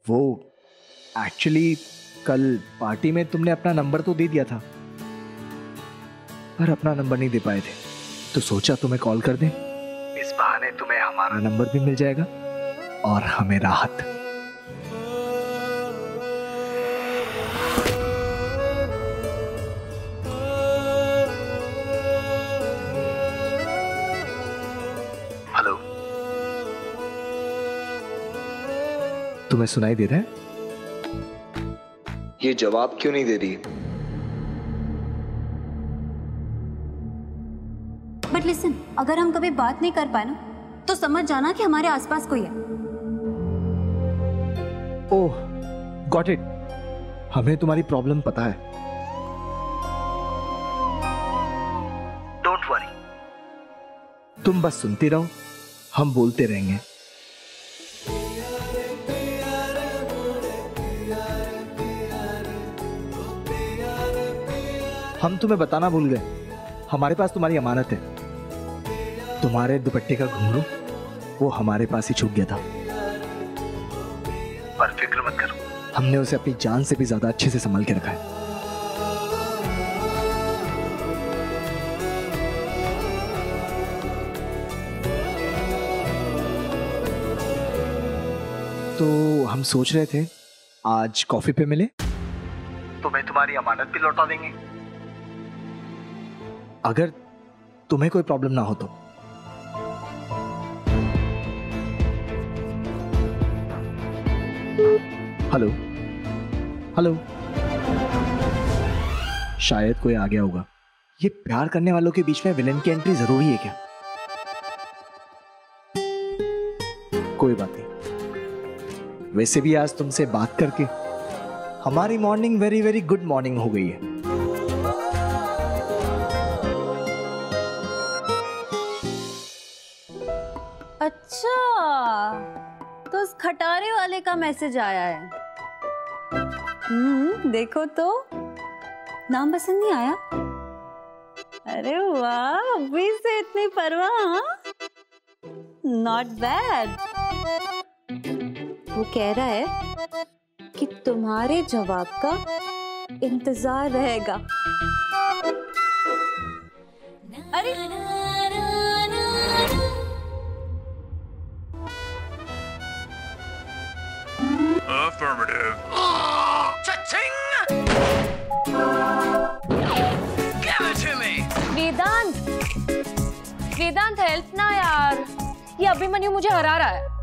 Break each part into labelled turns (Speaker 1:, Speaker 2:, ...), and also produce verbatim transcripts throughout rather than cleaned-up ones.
Speaker 1: वो एक्चुअली कल पार्टी में तुमने अपना नंबर तो दे दिया था, पर अपना नंबर नहीं दे पाए थे, तो सोचा तुम्हें कॉल कर दें। इस बहाने तुम्हें हमारा नंबर भी मिल जाएगा और हमें राहत। हेलो, तुम्हें सुनाई दे रहा है? ये जवाब क्यों नहीं दे रही?
Speaker 2: बट लिसन, अगर हम कभी बात नहीं कर पाए ना, तो समझ जाना कि हमारे आसपास कोई है।
Speaker 1: Oh, got it. हमें तुम्हारी प्रॉब्लम पता है। डोंट वरी, तुम बस सुनती रहो, हम बोलते रहेंगे। हम तुम्हें बताना भूल गए, हमारे पास तुम्हारी अमानत है। तुम्हारे दुपट्टे का घुंघरू वो हमारे पास ही छूट गया था, पर फिक्र मत करो, हमने उसे अपनी जान से भी ज्यादा अच्छे से संभाल के रखा है। तो हम सोच रहे थे आज कॉफी पे मिले, तुम्हें तुम्हारी अमानत भी लौटा देंगे, अगर तुम्हें कोई प्रॉब्लम ना हो तो। हेलो हेलो, शायद कोई आ गया होगा। ये प्यार करने वालों के बीच में विलेन की एंट्री जरूरी है क्या? कोई बात नहीं, वैसे भी आज तुमसे बात करके हमारी morning very very good morning हो गई है।
Speaker 2: अच्छा, तो उस खटारे वाले का मैसेज आया है। हम्म, देखो तो नाम पसंद नहीं आया? अरे वाह, अभी से इतनी परवाह। Not bad. वो कह रहा है कि तुम्हारे जवाब का इंतजार रहेगा। अरे
Speaker 3: Affirmative. Cha-ching! Give it to me.
Speaker 4: Vedant, Vedant help ना यार, ये अभिमन्यु मुझे हरा रहा है।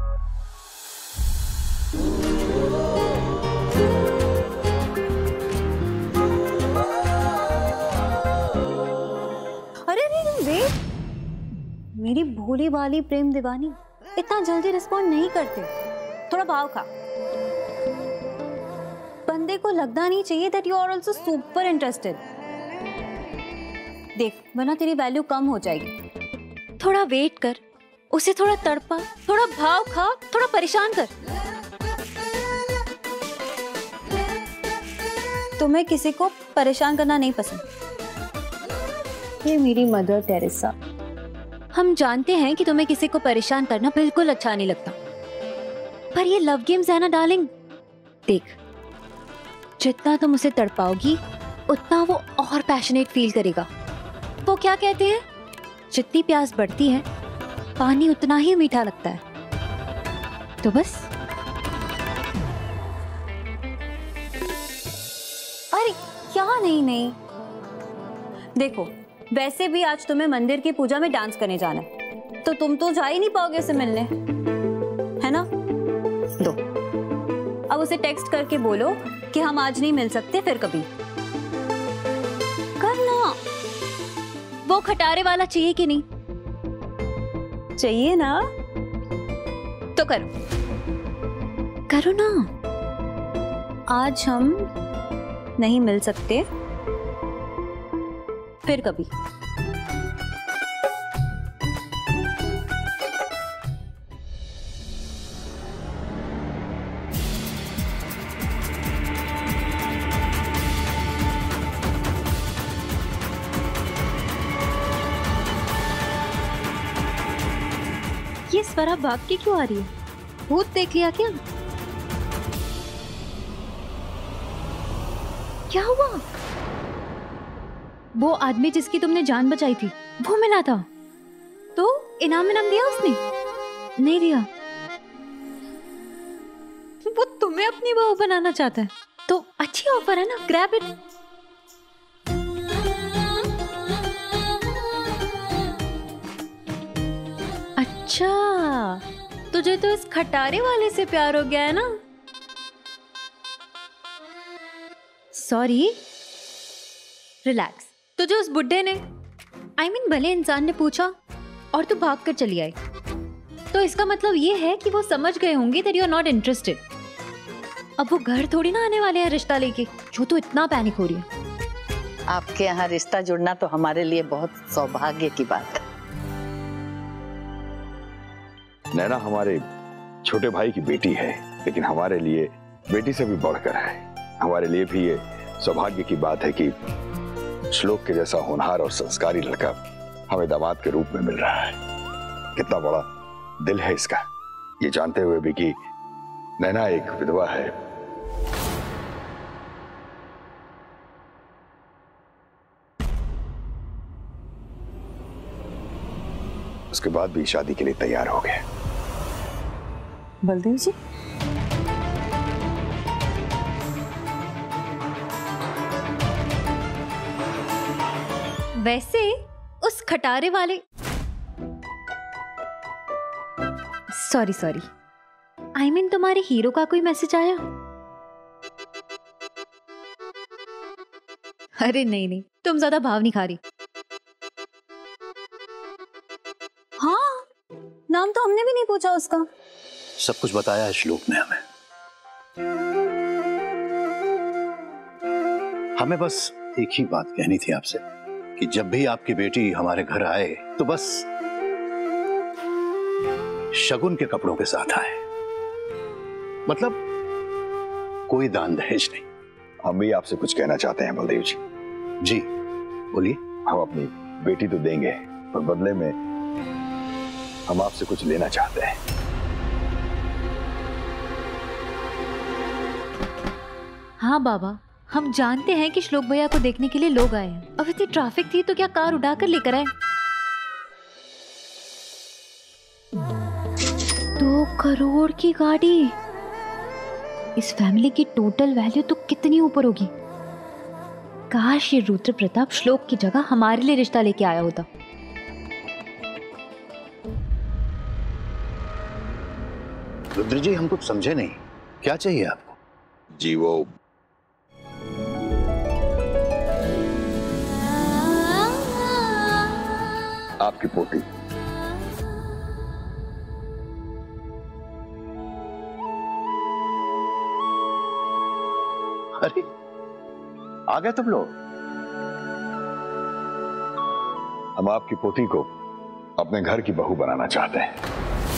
Speaker 2: अरे अरे वेट, मेरी भोली भाली प्रेम दीवानी इतना जल्दी रिस्पॉन्ड नहीं करते। थोड़ा भाव खा। बंदे को लगना नहीं चाहिए that you are also super interested। देख, वरना तेरी वैल्यू कम हो जाएगी। थोड़ा वेट कर, उसे थोड़ा तड़पा, थोड़ा भाव खा, थोड़ा परेशान कर। तुम्हें किसी को परेशान करना नहीं पसंद। ये मेरी मदर टेरेसा, हम जानते हैं कि तुम्हें किसी को परेशान करना बिल्कुल अच्छा नहीं लगता, पर ये लव गेम्स है ना डार्लिंग। देख, जितना तुम उसे तड़पाओगी उतना वो और पैशनेट फील करेगा। वो क्या कहते हैं, जितनी प्यास बढ़ती है पानी उतना ही मीठा लगता है। तो बस। अरे क्या नहीं नहीं, देखो वैसे भी आज तुम्हें मंदिर की पूजा में डांस करने जाना है, तो तुम तो जा ही नहीं पाओगे उसे मिलने, है ना? दो, अब उसे टेक्स्ट करके बोलो कि हम आज नहीं मिल सकते, फिर कभी। करना। वो खटारे वाला चाहिए कि नहीं? चाहिए ना? तो करो करो ना। आज हम नहीं मिल सकते, फिर कभी। ये स्वरा भाग के क्यों आ रही है? भूत देख लिया क्या? क्या हुआ? वो आदमी जिसकी तुमने जान बचाई थी वो मिला था, तो इनाम इनाम दिया उसने? नहीं दिया। वो तुम्हें अपनी बहू बनाना चाहता है, तो अच्छी ऑफर है ना, ग्रैब इट। अच्छा, तुझे तो इस खटारे वाले से प्यार हो गया है ना? Sorry, relax. तुझे उस बुड्ढे ने, आई I मीन mean, भले इंसान ने पूछा और तू भाग कर चली आई, तो इसका मतलब ये है कि वो समझ गए होंगे that you are not interested। अब वो घर थोड़ी ना आने वाले हैं रिश्ता लेके, जो तू इतना पैनिक हो रही है।
Speaker 5: आपके यहाँ रिश्ता जुड़ना तो हमारे लिए बहुत सौभाग्य की बात है।
Speaker 6: नैना हमारे छोटे भाई की बेटी है, लेकिन हमारे लिए बेटी से भी बढ़कर है। हमारे लिए भी ये सौभाग्य की बात है कि श्लोक के जैसा होनहार और संस्कारी लड़का हमें दामाद के रूप में मिल रहा है। कितना बड़ा दिल है इसका, ये जानते हुए भी कि नैना एक विधवा है। उसके बाद भी शादी के लिए तैयार हो गए।
Speaker 5: बलदेव जी,
Speaker 2: वैसे उस खटारे वाले, सॉरी सॉरी, आई मीन तुम्हारे हीरो का कोई मैसेज आया? अरे नहीं नहीं, तुम ज्यादा भाव नहीं खा रही। हाँ, नाम तो हमने भी नहीं पूछा उसका।
Speaker 7: सब कुछ बताया है श्लोक ने हमें। हमें बस एक ही बात कहनी थी आपसे कि जब भी आपकी बेटी हमारे घर आए तो बस शगुन के कपड़ों के साथ आए, मतलब कोई दान दहेज नहीं।
Speaker 6: हम भी आपसे कुछ कहना चाहते हैं बलदेव जी।
Speaker 7: जी बोलिए।
Speaker 6: हम अपनी बेटी तो देंगे, पर बदले में हम आपसे कुछ लेना चाहते हैं।
Speaker 2: हाँ बाबा, हम जानते हैं कि श्लोक भैया को देखने के लिए लोग आए हैं। अब इतनी ट्रैफिक थी तो क्या कार उड़ाकर लेकर आए? दो करोड़ की गाड़ी, इस फैमिली की टोटल वैल्यू तो कितनी ऊपर होगी। काश ये रुद्र प्रताप श्लोक की जगह हमारे लिए रिश्ता लेके आया होता।
Speaker 7: रुद्र जी, हम कुछ समझे नहीं, क्या चाहिए आपको?
Speaker 6: जी वो आपकी पोती।
Speaker 7: अरे आ गए तुम लोग।
Speaker 6: हम आपकी पोती को अपने घर की बहू बनाना चाहते हैं।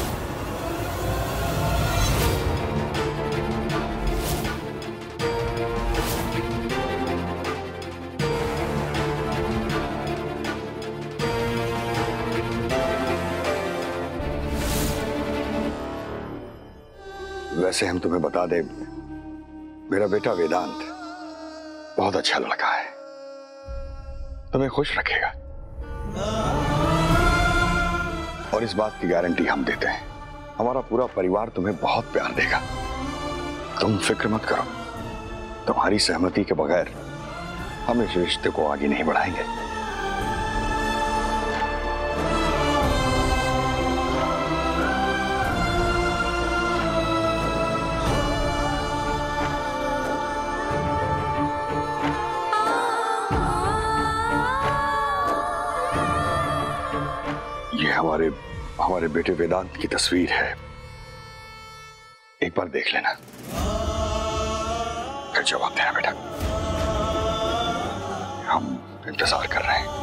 Speaker 6: वैसे हम तुम्हें बता दें, मेरा बेटा वेदांत बहुत अच्छा लड़का है, तुम्हें खुश रखेगा, और इस बात की गारंटी हम देते हैं। हमारा पूरा परिवार तुम्हें बहुत प्यार देगा। तुम फिक्र मत करो, तुम्हारी सहमति के बगैर हम इस रिश्ते को आगे नहीं बढ़ाएंगे। हमारे हमारे बेटे वेदांत की तस्वीर है, एक बार देख लेना, फिर जवाब देना बेटा। हम इंतजार कर रहे हैं।